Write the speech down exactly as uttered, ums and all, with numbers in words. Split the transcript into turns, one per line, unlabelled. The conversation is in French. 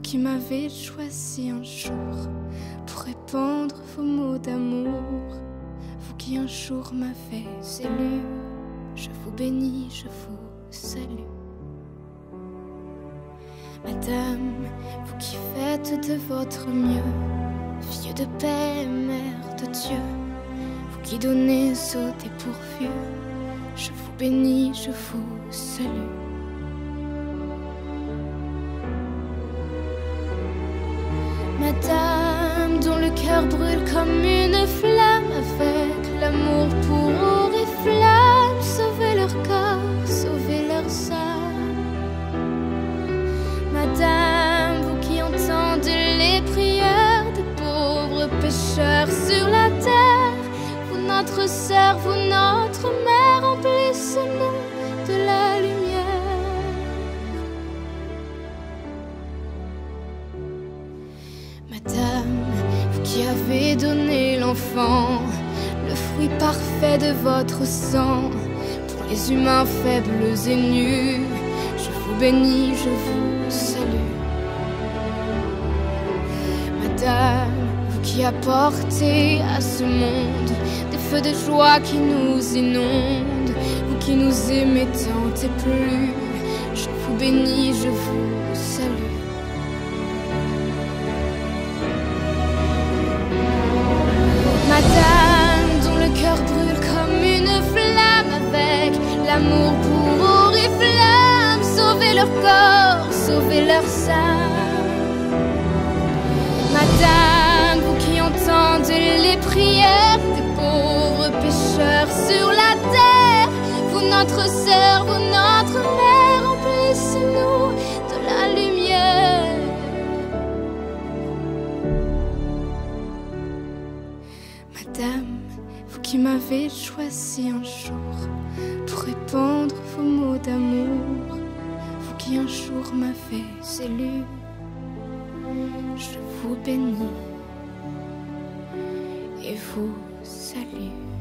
qui m'avez choisi un jour pour répandre vos mots d'amour, vous qui un jour m'avez élu, je vous bénis, je vous salue. Madame, vous qui faites de votre mieux, fille de paix, mère de Dieu, vous qui donnez au dépourvu, je vous bénis, je vous salue. Madame, dont le cœur brûle comme une flamme, avec l'amour pour oriflamme, sauvez leur corps, sauvez leurs âmes. Madame, vous qui entendez les prières des pauvres pécheurs sur la terre, vous notre sœur, vous notre mère, remplissez-nous de la lumière. Madame, vous qui avez donné l'enfant, le fruit parfait de votre sang, pour les humains faibles et nus, je vous bénis, je vous salue. Madame, vous qui apportez à ce monde des feux de joie qui nous inondent, vous qui nous aimez tant et plus, je vous bénis, je vous salue. Madame, dont le cœur brûle comme une flamme, avec l'amour pour oriflamme, sauvez leur corps, sauvez leur âme. Madame, vous qui entendez les prières des pauvres pécheurs sur la terre, vous notre sœur, vous notre mère, remplissez-nous de la lumière. Madame, vous qui m'avez choisi un jour pour répandre vos mots d'amour, vous qui un jour m'avez élu, je vous bénis et vous salue.